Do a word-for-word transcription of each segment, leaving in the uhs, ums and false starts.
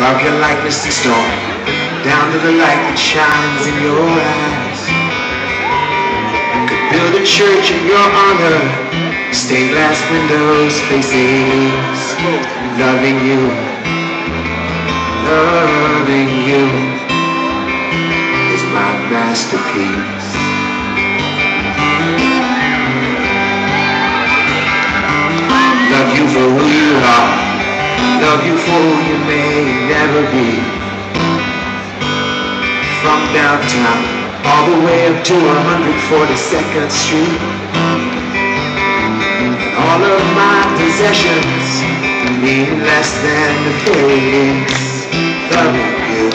Love your likeness and stone, down to the light that shines in your eyes. Could build a church in your honor, stained glass windows, faces, loving you, loving you is my masterpiece. Love you for who you are, love you for who you may never be. From downtown all the way up to one hundred forty-second Street. All of my possessions mean less than the phrase loving you,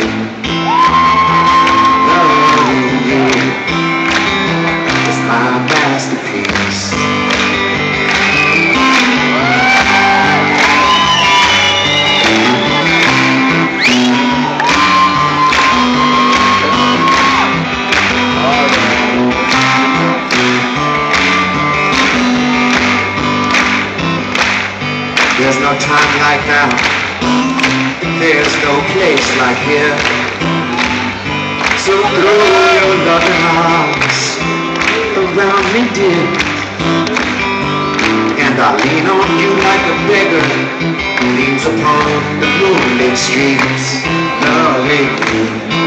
loving you is my masterpiece. There's no time like now, there's no place like here. So throw your loving arms around me, dear, and I'll lean on you like a beggar leans upon the moonlit streets, loving you.